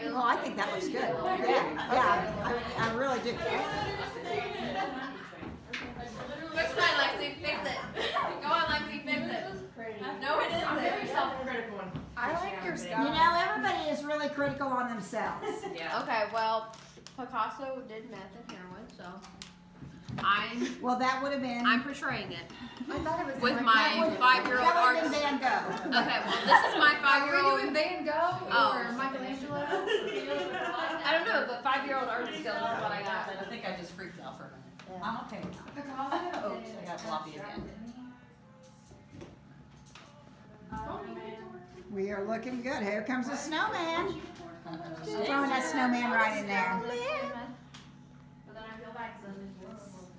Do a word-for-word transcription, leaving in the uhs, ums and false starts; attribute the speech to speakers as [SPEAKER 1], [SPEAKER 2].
[SPEAKER 1] Oh, I think that looks good. Yeah, yeah, I, I really do.
[SPEAKER 2] Fix mine, Lexi. Fix it. Go on, Lexi. Fix it. No, it isn't.
[SPEAKER 3] I'm very self-critical.
[SPEAKER 2] I like your
[SPEAKER 1] You
[SPEAKER 2] stuff.
[SPEAKER 1] know, everybody is really critical on themselves.
[SPEAKER 3] Yeah.
[SPEAKER 2] Okay, well, Picasso did meth and heroin, so I'm
[SPEAKER 1] Well, that would have been.
[SPEAKER 2] I'm portraying it
[SPEAKER 3] I thought it was
[SPEAKER 2] with
[SPEAKER 3] like-
[SPEAKER 2] my
[SPEAKER 1] that would-
[SPEAKER 2] five-year-old
[SPEAKER 1] That would
[SPEAKER 2] art.
[SPEAKER 1] have been Van Gogh.
[SPEAKER 2] Okay, well, this is my
[SPEAKER 3] Are we
[SPEAKER 2] five-year-old.
[SPEAKER 3] doing Van Gogh
[SPEAKER 2] Oh.
[SPEAKER 3] or Michelangelo?
[SPEAKER 2] I don't know, but five-year-old art skills is what I got.
[SPEAKER 4] I think I just freaked out for a minute. I'm okay with that.
[SPEAKER 3] Picasso.
[SPEAKER 4] Oops, I got floppy again.
[SPEAKER 1] We are looking good. Here comes the snowman. Throwing that snowman right in there.
[SPEAKER 3] But then I feel bad because